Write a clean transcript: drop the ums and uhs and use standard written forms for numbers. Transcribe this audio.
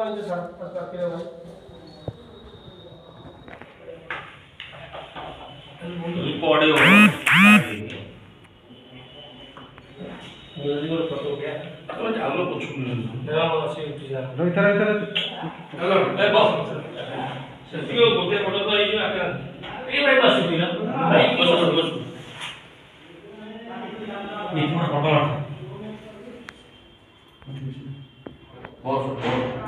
ये सर करके भाई रिकॉर्ड हो म्यूजिक और फोटो क्या तो चालो कुछ नहीं मेरा मन से उठ जा इधर हेलो ए बॉस सचियो गोटे फोटो तो आई आके ए भाई बस दिया भाई बस ये फोटो बॉस